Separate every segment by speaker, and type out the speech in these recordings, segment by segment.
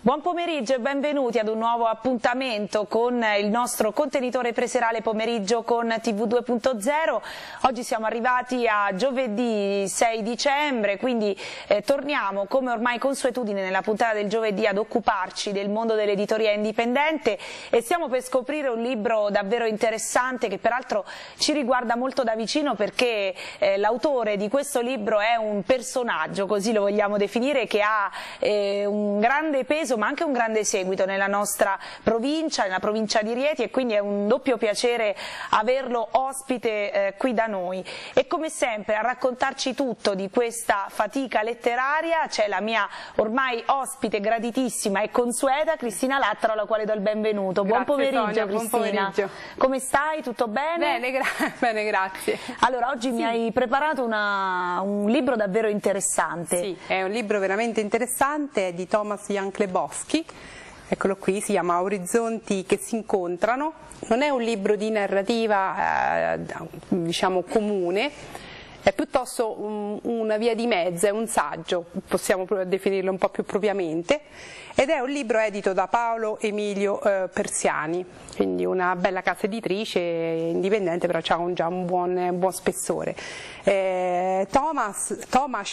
Speaker 1: Buon pomeriggio e benvenuti ad un nuovo appuntamento con il nostro contenitore preserale pomeriggio con TV 2.0. Oggi siamo arrivati a giovedì 6 dicembre, quindi torniamo come ormai consuetudine nella puntata del giovedì ad occuparci del mondo dell'editoria indipendente e stiamo per scoprire un libro davvero interessante che peraltro ci riguarda molto da vicino perché l'autore di questo libro è un personaggio, così lo vogliamo definire, che ha un grande peso ma anche un grande seguito nella nostra provincia, nella provincia di Rieti, e quindi è un doppio piacere averlo ospite qui da noi. E come sempre a raccontarci tutto di questa fatica letteraria c'è la mia ormai ospite graditissima e consueta Cristina Lattaro, alla quale do il benvenuto. Buon pomeriggio, Sonia, Cristina.
Speaker 2: Buon pomeriggio.
Speaker 1: Come stai? Tutto bene?
Speaker 2: Bene, grazie.
Speaker 1: Allora, oggi mi hai preparato un libro davvero interessante.
Speaker 2: Sì, è un libro veramente interessante, è di Thomas Jan Klebowski. Eccolo qui, si chiama Orizzonti che si incontrano. Non è un libro di narrativa diciamo comune, è piuttosto una via di mezzo, è un saggio, possiamo definirlo un po' più propriamente, ed è un libro edito da Paolo Emilio Persiani, quindi una bella casa editrice indipendente, però ha già un buon spessore. Thomas,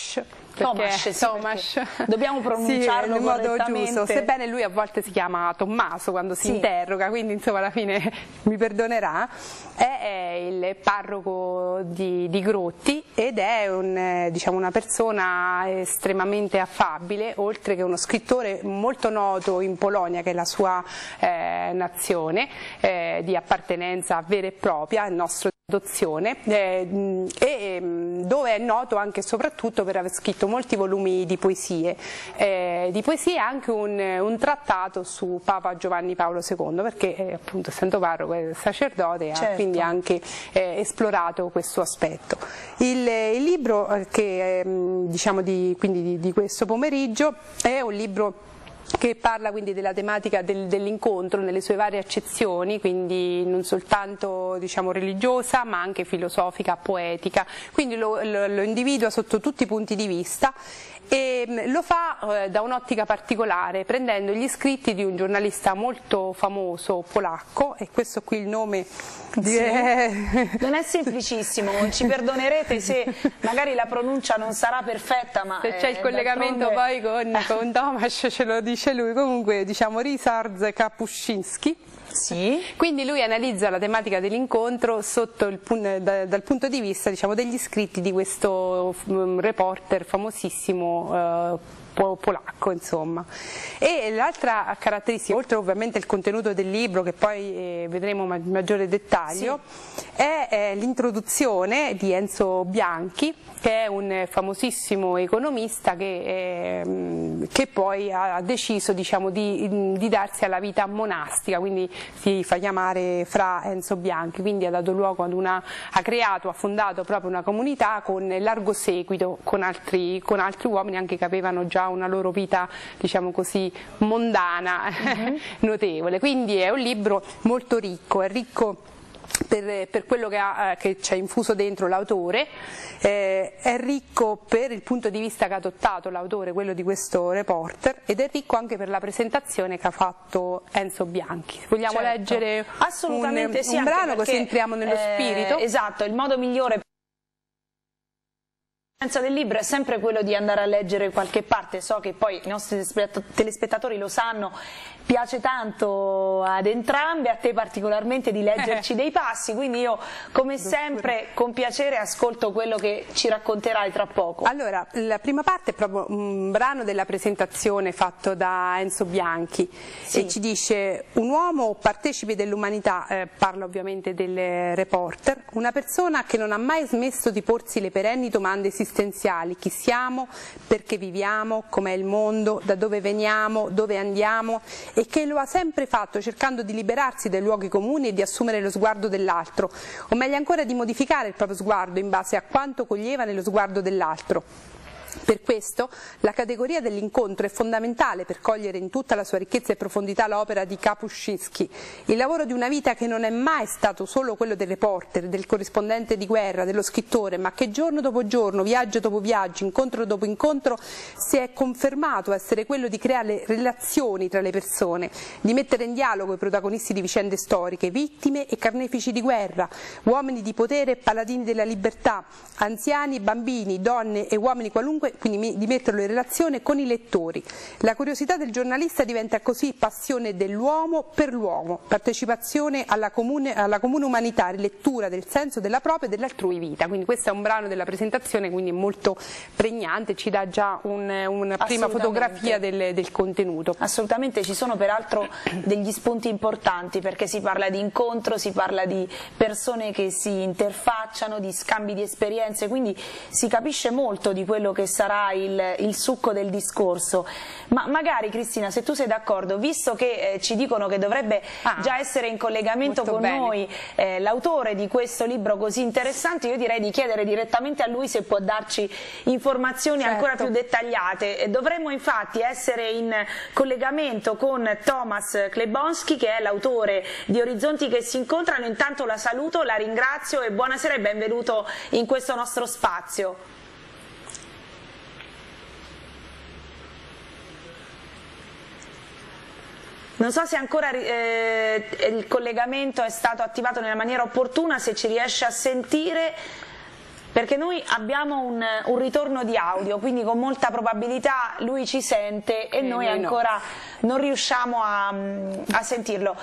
Speaker 1: dobbiamo pronunciarlo
Speaker 2: in modo
Speaker 1: correttamente.
Speaker 2: giusto, sebbene lui a volte si chiama Tommaso quando si interroga, quindi insomma alla fine mi perdonerà. È il parroco di Grotti ed è diciamo, una persona estremamente affabile, oltre che uno scrittore molto noto in Polonia, che è la sua nazione di appartenenza vera e propria, il nostro adozione, dove è noto anche e soprattutto per aver scritto molti volumi di poesie e anche un trattato su Papa Giovanni Paolo II, perché appunto essendo parroco e sacerdote ha quindi anche esplorato questo aspetto. Il libro che diciamo di questo pomeriggio è un libro che parla quindi della tematica dell'incontro nelle sue varie accezioni, quindi non soltanto diciamo religiosa ma anche filosofica, poetica, quindi lo individua sotto tutti i punti di vista e lo fa da un'ottica particolare, prendendo gli scritti di un giornalista molto famoso polacco, e questo qui il nome
Speaker 1: non è semplicissimo, ci perdonerete se magari la pronuncia non sarà perfetta, ma
Speaker 2: se c'è il collegamento poi con Tomasz ce lo dice lui. Comunque diciamo Ryszard Kapuscinski.
Speaker 1: Sì. Quindi
Speaker 2: lui analizza la tematica dell'incontro dal punto di vista diciamo, degli scritti di questo reporter famosissimo polacco, insomma. E l'altra caratteristica, oltre ovviamente il contenuto del libro che poi vedremo in maggiore dettaglio, è l'introduzione di Enzo Bianchi, che è un famosissimo economista che poi ha deciso diciamo, di darsi alla vita monastica, quindi si fa chiamare Fra Enzo Bianchi, quindi ha fondato proprio una comunità con largo seguito, con altri uomini anche che avevano già una loro vita diciamo così mondana notevole. Quindi è un libro molto ricco, è ricco per quello che c'è infuso dentro l'autore, è ricco per il punto di vista che ha adottato l'autore, quello di questo reporter, ed è ricco anche per la presentazione che ha fatto Enzo Bianchi. Vogliamo leggere un brano così entriamo nello spirito?
Speaker 1: Esatto, il modo migliore del libro è sempre quello di andare a leggere qualche parte. So che poi i nostri telespettatori lo sanno, piace tanto ad entrambi, a te particolarmente di leggerci dei passi, quindi io come sempre con piacere ascolto quello che ci racconterai tra poco.
Speaker 2: Allora, la prima parte è proprio un brano della presentazione fatto da Enzo Bianchi e ci dice: un uomo partecipe dell'umanità, parla ovviamente del reporter, una persona che non ha mai smesso di porsi le perenni domande esistenziali: chi siamo, perché viviamo, com'è il mondo, da dove veniamo, dove andiamo, e che lo ha sempre fatto cercando di liberarsi dai luoghi comuni e di assumere lo sguardo dell'altro, o meglio ancora di modificare il proprio sguardo in base a quanto coglieva nello sguardo dell'altro. Per questo la categoria dell'incontro è fondamentale per cogliere in tutta la sua ricchezza e profondità l'opera di Kapuscinski, il lavoro di una vita che non è mai stato solo quello del reporter, del corrispondente di guerra, dello scrittore, ma che giorno dopo giorno, viaggio dopo viaggio, incontro dopo incontro si è confermato essere quello di creare relazioni tra le persone, di mettere in dialogo i protagonisti di vicende storiche, vittime e carnefici di guerra, uomini di potere e paladini della libertà, anziani, bambini, donne e uomini qualunque, quindi di metterlo in relazione con i lettori. La curiosità del giornalista diventa così passione dell'uomo per l'uomo, partecipazione alla comune umanità, rilettura del senso della propria e dell'altrui vita. Quindi questo è un brano della presentazione, quindi molto pregnante, ci dà già una prima fotografia del contenuto.
Speaker 1: Assolutamente, ci sono peraltro degli spunti importanti, perché si parla di incontro, si parla di persone che si interfacciano, di scambi di esperienze, quindi si capisce molto di quello che sarà il succo del discorso. Ma magari, Cristina, se tu sei d'accordo, visto che ci dicono che dovrebbe già essere in collegamento con noi l'autore di questo libro così interessante, io direi di chiedere direttamente a lui se può darci informazioni ancora più dettagliate. Dovremmo infatti essere in collegamento con Tomasz Klebonski, che è l'autore di Orizzonti che si incontrano. Intanto la saluto, la ringrazio e buonasera e benvenuto in questo nostro spazio. Non so se ancora il collegamento è stato attivato nella maniera opportuna, se ci riesce a sentire, perché noi abbiamo un ritorno di audio, quindi con molta probabilità lui ci sente e noi ancora non riusciamo a sentirlo.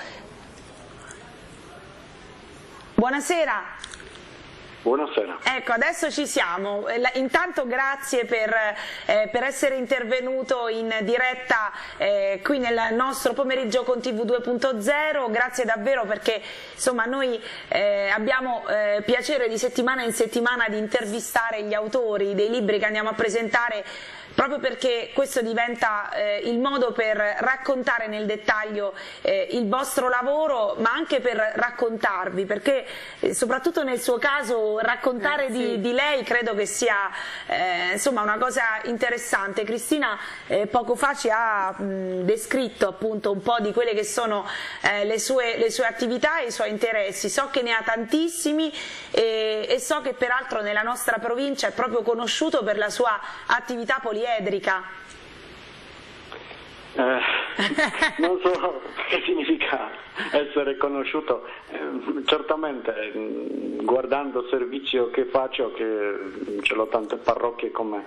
Speaker 1: Buonasera.
Speaker 3: Buonasera.
Speaker 1: Ecco, adesso ci siamo. Intanto grazie per essere intervenuto in diretta qui nel nostro pomeriggio con TV 2.0, grazie davvero, perché insomma noi abbiamo piacere di settimana in settimana di intervistare gli autori dei libri che andiamo a presentare, proprio perché questo diventa il modo per raccontare nel dettaglio il vostro lavoro, ma anche per raccontarvi, perché soprattutto nel suo caso raccontare di lei credo che sia insomma una cosa interessante. Cristina poco fa ci ha descritto appunto un po' di quelle che sono le sue attività e i suoi interessi. So che ne ha tantissimi e so che peraltro nella nostra provincia è proprio conosciuto per la sua attività poliedrica.
Speaker 3: Non so che significa essere conosciuto, certamente guardando il servizio che faccio, che ce l'ho tante parrocchie come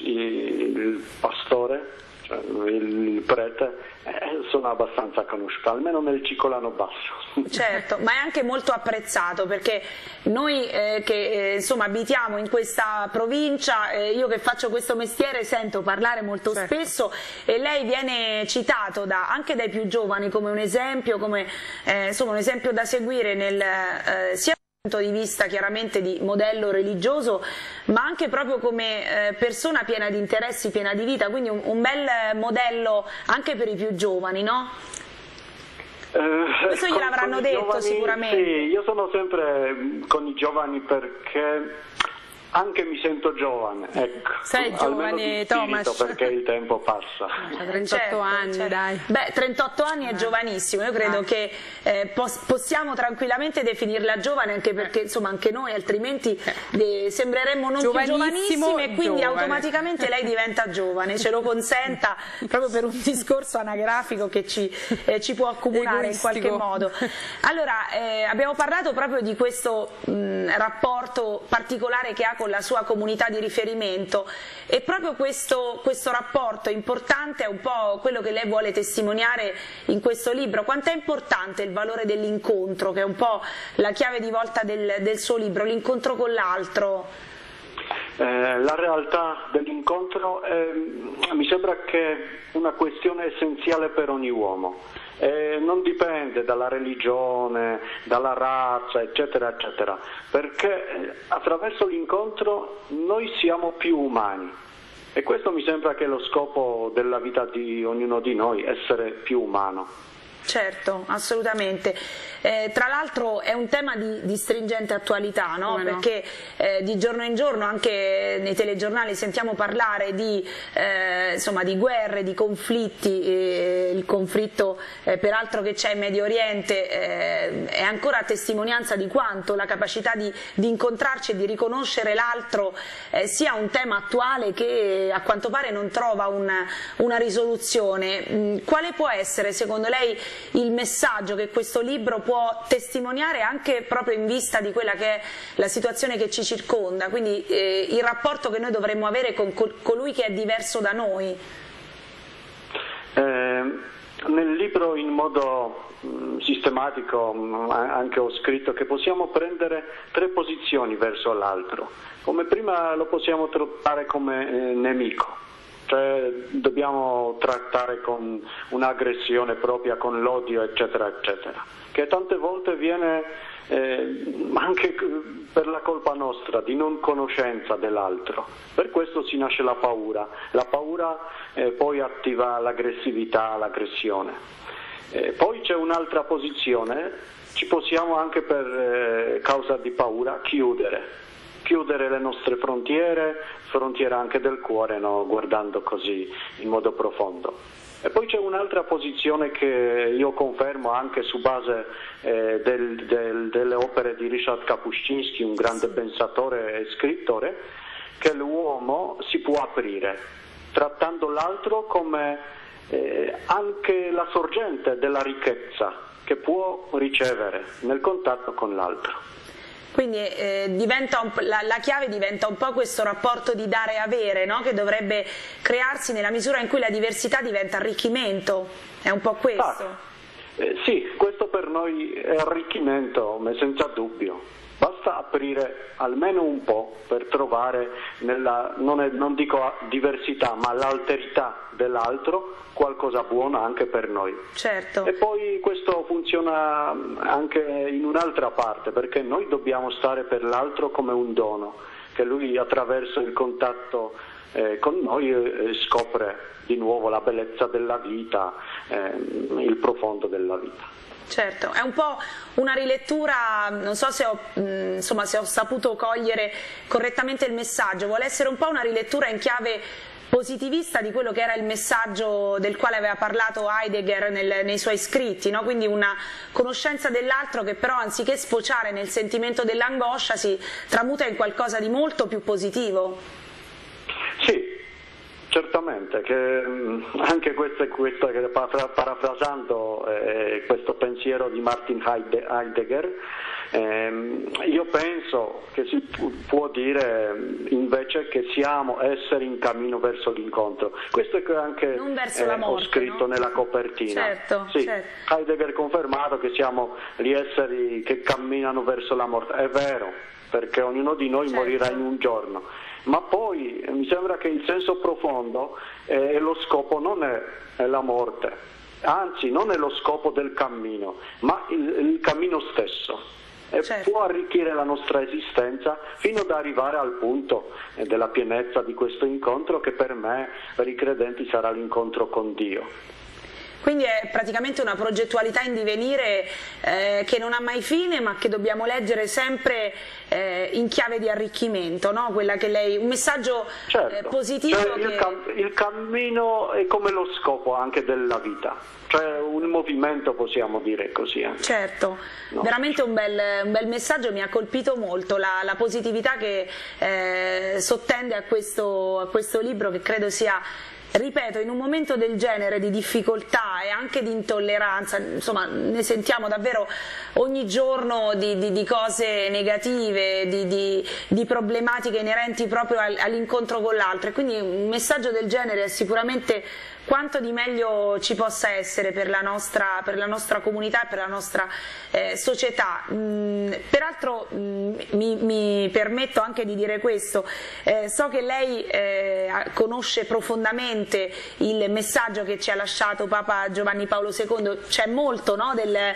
Speaker 3: il pastore, cioè il prete, sono abbastanza conosciuto, almeno nel Cicolano Basso.
Speaker 1: Certo, ma è anche molto apprezzato, perché noi che insomma abitiamo in questa provincia, io che faccio questo mestiere sento parlare molto spesso, e lei viene citato anche dai più giovani come un esempio, come insomma un esempio da seguire sia dal punto di vista chiaramente di modello religioso, ma anche proprio come persona piena di interessi, piena di vita, quindi un bel modello anche per i più giovani, no? Questo gliel'avranno detto
Speaker 3: giovani,
Speaker 1: sicuramente.
Speaker 3: Sì, io sono sempre con i giovani perché anche mi sento giovane, ecco.
Speaker 2: Sei giovane, Tomasz,
Speaker 3: perché il tempo passa.
Speaker 2: 38 anni, dai.
Speaker 1: Beh, 38 anni è giovanissimo, io credo che possiamo tranquillamente definirla giovane, anche perché insomma anche noi altrimenti sembreremmo non più giovanissime, e quindi automaticamente lei diventa giovane, ce lo consenta, proprio per un discorso anagrafico che ci può accomunare in qualche modo. Allora, abbiamo parlato proprio di questo rapporto particolare che ha con la sua comunità di riferimento, e proprio questo rapporto importante è un po' quello che lei vuole testimoniare in questo libro. Quanto è importante il valore dell'incontro, che è un po' la chiave di volta del suo libro, l'incontro con l'altro?
Speaker 3: La realtà dell'incontro mi sembra che è una questione essenziale per ogni uomo. Non dipende dalla religione, dalla razza, eccetera, eccetera, perché attraverso l'incontro noi siamo più umani, e questo mi sembra che è lo scopo della vita di ognuno di noi, essere più umano.
Speaker 1: Certo, assolutamente. Tra l'altro è un tema di stringente attualità, no? Perché di giorno in giorno anche nei telegiornali sentiamo parlare di, insomma, di guerre, di conflitti. Il conflitto peraltro che c'è in Medio Oriente è ancora testimonianza di quanto la capacità di incontrarci e di riconoscere l'altro sia un tema attuale che a quanto pare non trova una risoluzione. Quale può essere secondo lei il messaggio che questo libro può testimoniare anche proprio in vista di quella che è la situazione che ci circonda, quindi il rapporto che noi dovremmo avere con colui che è diverso da noi?
Speaker 3: Nel libro in modo sistematico anche ho scritto che possiamo prendere 3 posizioni verso l'altro. Come prima lo possiamo trattare come nemico. Cioè dobbiamo trattare con un'aggressione propria, con l'odio, eccetera, eccetera, che tante volte viene anche per la colpa nostra, di non conoscenza dell'altro. Per questo si nasce la paura. La paura poi attiva l'aggressività, l'aggressione. Poi c'è un'altra posizione, ci possiamo anche per causa di paura chiudere le nostre frontiere anche del cuore, no? Guardando così in modo profondo. E poi c'è un'altra posizione che io confermo anche su base delle opere di Ryszard Kapuscinski, un grande pensatore e scrittore, che l'uomo si può aprire, trattando l'altro come anche la sorgente della ricchezza che può ricevere nel contatto con l'altro.
Speaker 1: Quindi la chiave diventa un po' questo rapporto di dare e avere, no? Che dovrebbe crearsi nella misura in cui la diversità diventa arricchimento, è un po' questo?
Speaker 3: Sì, questo per noi è arricchimento, ma senza dubbio. Basta aprire almeno un po' per trovare non dico diversità, ma l'alterità dell'altro qualcosa buono anche per noi.
Speaker 1: Certo.
Speaker 3: E poi questo funziona anche in un'altra parte, perché noi dobbiamo stare per l'altro come un dono, che lui attraverso il contatto con noi scopre di nuovo la bellezza della vita, il profondo della vita.
Speaker 1: Certo, è un po' una rilettura, non so se ho saputo cogliere correttamente il messaggio, vuole essere un po' una rilettura in chiave positivista di quello che era il messaggio del quale aveva parlato Heidegger nei suoi scritti, no? Quindi una conoscenza dell'altro che però anziché sfociare nel sentimento dell'angoscia si tramuta in qualcosa di molto più positivo.
Speaker 3: Sì. Certamente, che anche questo parafrasando questo pensiero di Martin Heidegger, io penso che si può dire invece che siamo esseri in cammino verso l'incontro. Questo è che anche ho scritto, no? Nella copertina.
Speaker 1: Certo,
Speaker 3: sì,
Speaker 1: certo.
Speaker 3: Heidegger ha confermato che siamo gli esseri che camminano verso la morte. È vero, perché ognuno di noi morirà in un giorno. Ma poi mi sembra che il senso profondo e lo scopo non è la morte, anzi non è lo scopo del cammino, ma il cammino stesso. E certo. Può arricchire la nostra esistenza fino ad arrivare al punto della pienezza di questo incontro che per me, per i credenti, sarà l'incontro con Dio.
Speaker 1: Quindi è praticamente una progettualità in divenire che non ha mai fine, ma che dobbiamo leggere sempre in chiave di arricchimento, no? Quella che lei, un messaggio positivo.
Speaker 3: Cioè, il cammino è come lo scopo anche della vita, cioè un movimento, possiamo dire così. Certo,
Speaker 1: no? Veramente un bel messaggio, mi ha colpito molto la positività che sottende a questo libro, che credo sia, ripeto, in un momento del genere di difficoltà e anche di intolleranza, insomma ne sentiamo davvero ogni giorno di cose negative, di problematiche inerenti proprio all'incontro con l'altro, e quindi un messaggio del genere è sicuramente quanto di meglio ci possa essere per la nostra comunità e per la nostra società. Peraltro mi permetto anche di dire questo, so che lei conosce profondamente il messaggio che ci ha lasciato Papa Giovanni Paolo II, c'è molto, no,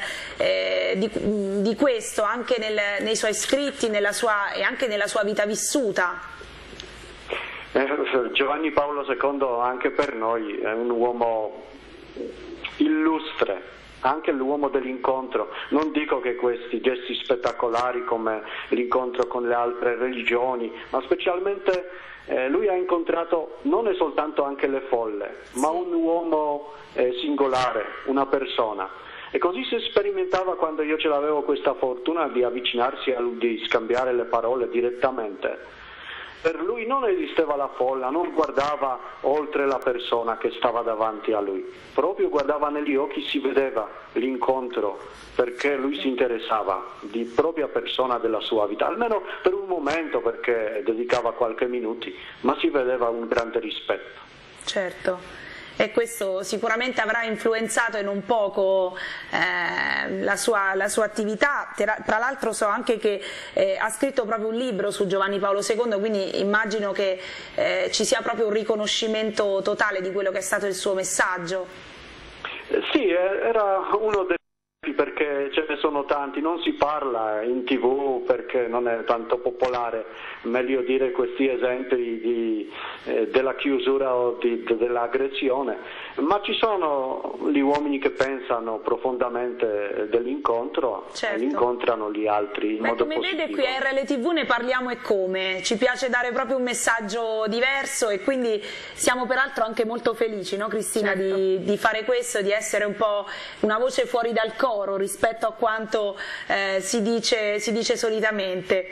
Speaker 1: di questo anche nei suoi scritti e anche nella sua vita vissuta.
Speaker 3: Giovanni Paolo II anche per noi è un uomo illustre, anche l'uomo dell'incontro. Non dico che questi gesti spettacolari come l'incontro con le altre religioni, ma specialmente lui ha incontrato non è soltanto anche le folle, ma un uomo singolare, una persona. E così si sperimentava quando io ce l'avevo questa fortuna di avvicinarsi a lui, di scambiare le parole direttamente. Per lui non esisteva la folla, non guardava oltre la persona che stava davanti a lui, proprio guardava negli occhi, si vedeva l'incontro, perché lui si interessava di propria persona della sua vita, almeno per un momento, perché dedicava qualche minuti, ma si vedeva un grande rispetto.
Speaker 1: Certo. E questo sicuramente avrà influenzato in un poco la sua attività. Tra l'altro so anche che ha scritto proprio un libro su Giovanni Paolo II, quindi immagino che ci sia proprio un riconoscimento totale di quello che è stato il suo messaggio.
Speaker 3: Sì, era uno dei perché ce ne sono tanti, non si parla in TV perché non è tanto popolare, meglio dire questi esempi della chiusura o dell'aggressione, ma ci sono gli uomini che pensano profondamente dell'incontro,
Speaker 1: certo,
Speaker 3: e incontrano gli altri in modo
Speaker 1: come
Speaker 3: positivo.
Speaker 1: vede qui a RLTV ne parliamo e come, ci piace dare proprio un messaggio diverso e quindi siamo peraltro anche molto felici, no Cristina, certo, di fare questo, di essere un po' una voce fuori dal coro rispetto a quanto si dice solitamente.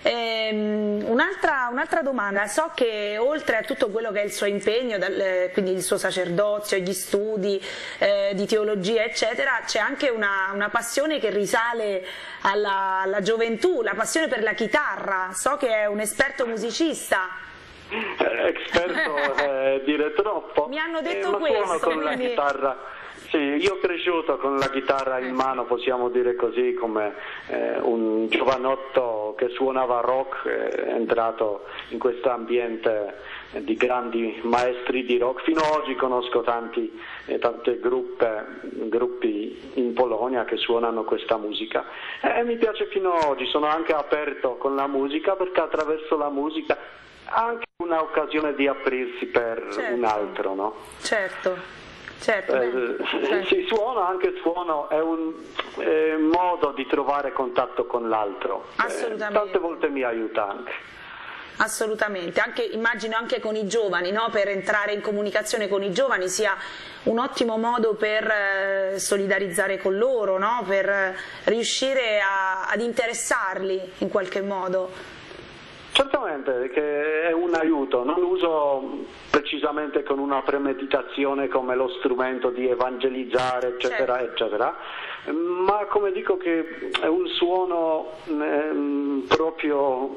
Speaker 1: Un'altra domanda, so che oltre a tutto quello che è il suo impegno, quindi il suo sacerdozio, gli studi di teologia eccetera, c'è anche una passione che risale alla gioventù, la passione per la chitarra, so che è un esperto musicista.
Speaker 3: Esperto dire troppo.
Speaker 1: Mi hanno detto
Speaker 3: ma
Speaker 1: questo.
Speaker 3: Suono con la chitarra. Sì, io ho cresciuto con la chitarra in mano, possiamo dire così, come un giovanotto che suonava rock, è entrato in questo ambiente di grandi maestri di rock. Fino ad oggi conosco tanti gruppi in Polonia che suonano questa musica e mi piace fino ad oggi. Sono anche aperto con la musica perché attraverso la musica anche un'occasione di aprirsi per un altro, no?
Speaker 1: Certo. Certo,
Speaker 3: sì, suono è un modo di trovare contatto con l'altro.
Speaker 1: Assolutamente.
Speaker 3: Tante volte mi aiuta anche.
Speaker 1: Assolutamente, immagino anche con i giovani, no? Per entrare in comunicazione con i giovani sia un ottimo modo per solidarizzare con loro, no? Per riuscire ad interessarli in qualche modo.
Speaker 3: Certamente, che è un aiuto, non uso precisamente con una premeditazione come lo strumento di evangelizzare, eccetera, certo, eccetera, ma come dico che è un suono proprio,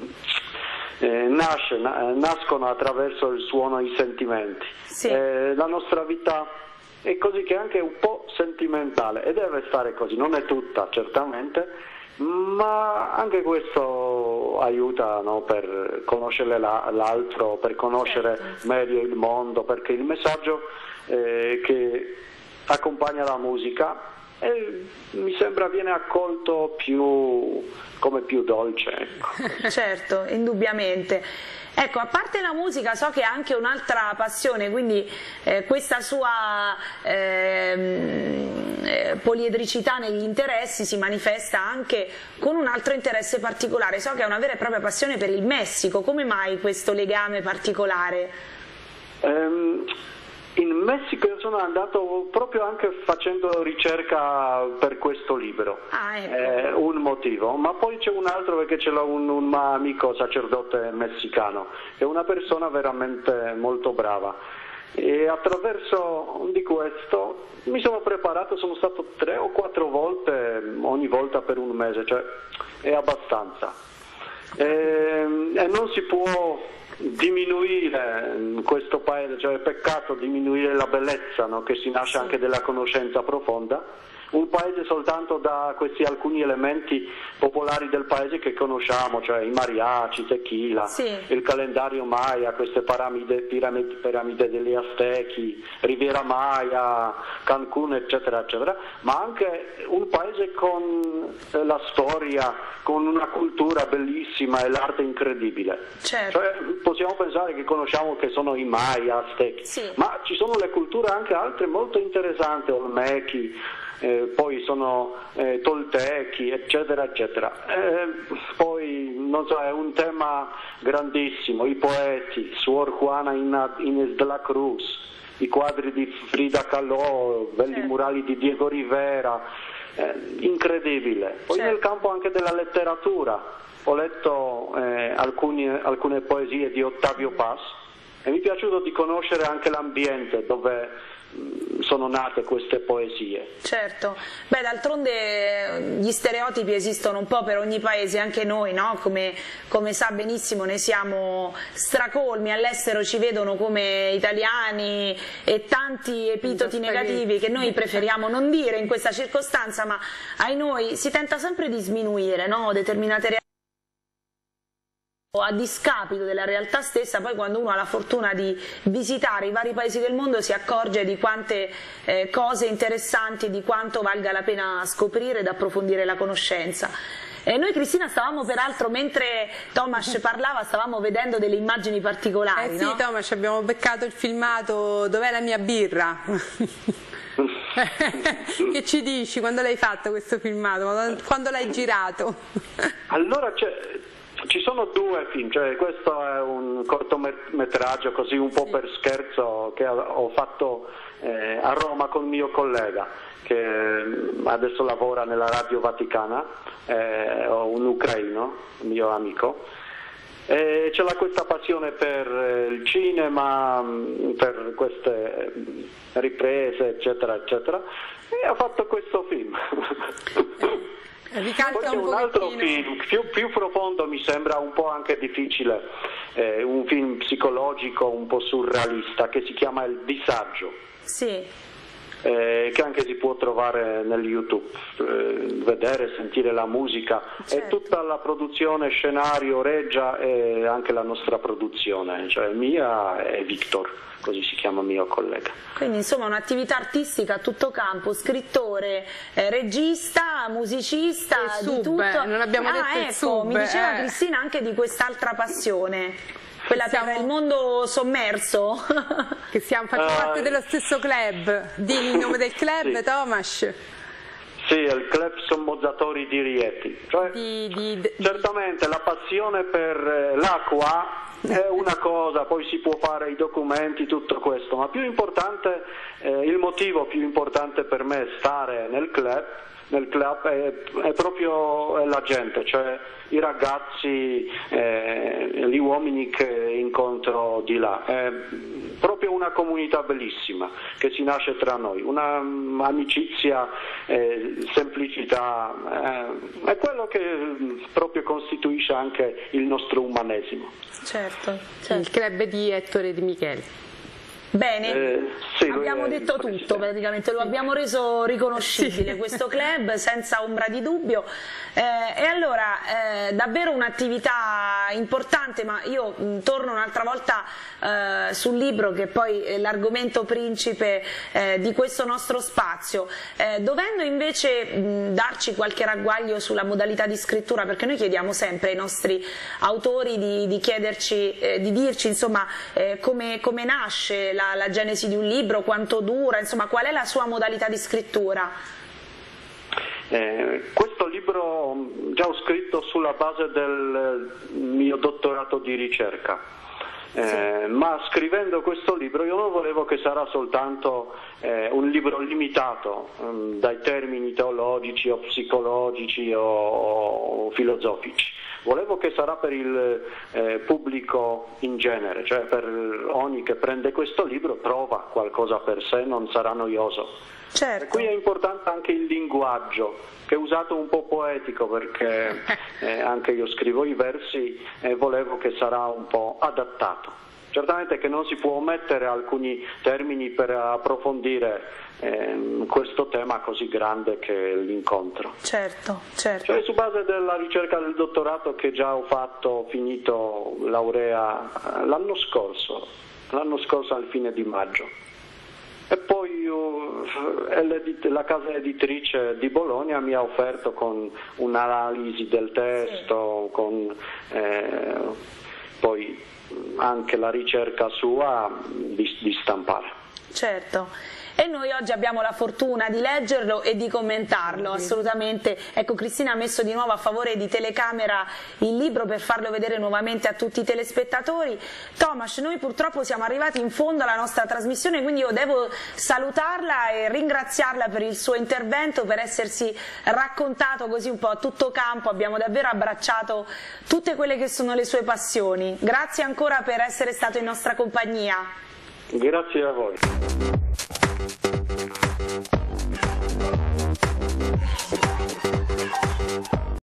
Speaker 3: nascono attraverso il suono i sentimenti.
Speaker 1: Sì.
Speaker 3: La nostra vita è così, che è anche un po' sentimentale e deve stare così, non è tutta certamente, ma anche questo aiuta, no, per conoscere l'altro, per conoscere, certo, meglio il mondo, perché il messaggio che accompagna la musica mi sembra viene accolto come più dolce, ecco.
Speaker 1: Certo, indubbiamente. Ecco, a parte la musica so che ha anche un'altra passione, quindi questa sua poliedricità negli interessi si manifesta anche con un altro interesse particolare. So che ha una vera e propria passione per il Messico. Come mai questo legame particolare?
Speaker 3: In Messico io sono andato proprio anche facendo ricerca per questo libro, ecco, un motivo, ma poi c'è un altro perché ce l'ho un amico sacerdote messicano, è una persona veramente molto brava e attraverso di questo mi sono preparato, sono stato 3 o 4 volte, ogni volta per un mese, cioè è abbastanza e non si può diminuire questo paese, cioè è peccato diminuire la bellezza, no? Che si nasce anche dalla conoscenza profonda. Un paese soltanto da questi alcuni elementi popolari del paese che conosciamo, cioè i mariachi, tequila, sì, il calendario Maya, queste piramidi degli Aztechi, Riviera Maya, Cancun, eccetera, eccetera, ma anche un paese con la storia, con una cultura bellissima e l'arte incredibile.
Speaker 1: Certo.
Speaker 3: Cioè, possiamo pensare che conosciamo che sono i Maya, Aztechi, sì, ma ci sono le culture anche altre molto interessanti, Olmechi, poi sono toltechi, eccetera, eccetera. Poi, non so, è un tema grandissimo, i poeti, Suor Juana Inés de la Cruz, i quadri di Frida Kahlo, belli murali di Diego Rivera, incredibile. Poi nel campo anche della letteratura ho letto alcune poesie di Ottavio Paz e mi è piaciuto di conoscere anche l'ambiente dove sono nate queste poesie.
Speaker 1: Certo, beh, d'altronde gli stereotipi esistono un po' per ogni paese, anche noi, no? Come sa benissimo ne siamo stracolmi, all'estero ci vedono come italiani e tanti epiteti negativi che noi preferiamo non dire in questa circostanza, ma ai noi si tenta sempre di sminuire, no? Determinate realtà a discapito della realtà stessa. Poi quando uno ha la fortuna di visitare i vari paesi del mondo si accorge di quante cose interessanti, di quanto valga la pena scoprire ed approfondire la conoscenza. Noi, Cristina, stavamo peraltro, mentre Tomas parlava, stavamo vedendo delle immagini particolari.
Speaker 2: Sì,
Speaker 1: no?
Speaker 2: Tomas, abbiamo beccato il filmato Dov'è la mia birra? Che ci dici? Quando l'hai fatto questo filmato? Quando l'hai girato?
Speaker 3: Allora ci sono due film, cioè questo è un cortometraggio così un po' per scherzo che ho fatto a Roma con il mio collega che adesso lavora nella Radio Vaticana, un ucraino, un mio amico, e c'è questa passione per il cinema, per queste riprese, eccetera, eccetera, e ha fatto questo film. Poi c'è un altro film più profondo, mi sembra un po' anche difficile, un film psicologico un po' surrealista che si chiama Il disagio, che anche si può trovare nel YouTube, vedere, sentire la musica, e tutta la produzione, scenario, regia e anche la nostra produzione, cioè mia e Victor, così si chiama mio collega.
Speaker 1: Quindi insomma un'attività artistica a tutto campo, scrittore, regista, musicista, di tutto.
Speaker 2: Non abbiamo detto il sub.
Speaker 1: Mi diceva Cristina anche di quest'altra passione, quella per il mondo sommerso.
Speaker 2: Che facciamo parte dello stesso club. Dì il nome del club, sì. Tomas.
Speaker 3: Sì, il Club Sommozzatori di Rieti. Cioè, certamente la passione per l'acqua è una cosa, poi si può fare i documenti, tutto questo, ma più importante, il motivo più importante per me stare nel club è proprio la gente, cioè i ragazzi, gli uomini che incontro di là. È proprio una comunità bellissima che si nasce tra noi, un'amicizia, semplicità, è quello che proprio costituisce anche il nostro umanesimo.
Speaker 1: Certo.
Speaker 2: Il club di Ettore Di Michele.
Speaker 1: Bene, abbiamo detto tutto praticamente, lo abbiamo reso riconoscibile questo club senza ombra di dubbio, e allora davvero un'attività importante, ma io torno un'altra volta sul libro che poi è l'argomento principe di questo nostro spazio, dovendo invece darci qualche ragguaglio sulla modalità di scrittura, perché noi chiediamo sempre ai nostri autori di chiederci, di dirci insomma come nasce la genesi di un libro, quanto dura, insomma qual è la sua modalità di scrittura?
Speaker 3: Questo libro già ho scritto sulla base del mio dottorato di ricerca, ma scrivendo questo libro io non volevo che sarà soltanto un libro limitato dai termini teologici o psicologici o filosofici. Volevo che sarà per il pubblico in genere, cioè per ogni che prende questo libro trova qualcosa per sé, non sarà noioso.
Speaker 1: Certo.
Speaker 3: E qui è importante anche il linguaggio, che è usato un po' poetico, perché anche io scrivo i versi e volevo che sarà un po' adattato. Certamente che non si può omettere alcuni termini per approfondire questo tema così grande che è l'incontro.
Speaker 1: Certo.
Speaker 3: Cioè, su base della ricerca del dottorato che già ho fatto, ho finito laurea l'anno scorso al fine di maggio. E poi la casa editrice di Bologna mi ha offerto con un'analisi del testo, con poi anche la ricerca sua di stampare.
Speaker 1: Certo. e noi oggi abbiamo la fortuna di leggerlo e di commentarlo, assolutamente. Ecco, Cristina ha messo di nuovo a favore di telecamera il libro per farlo vedere nuovamente a tutti i telespettatori. Tomasz, noi purtroppo siamo arrivati in fondo alla nostra trasmissione, quindi io devo salutarla e ringraziarla per il suo intervento, per essersi raccontato così un po' a tutto campo. Abbiamo davvero abbracciato tutte quelle che sono le sue passioni. Grazie ancora per essere stato in nostra compagnia.
Speaker 3: Grazie a voi.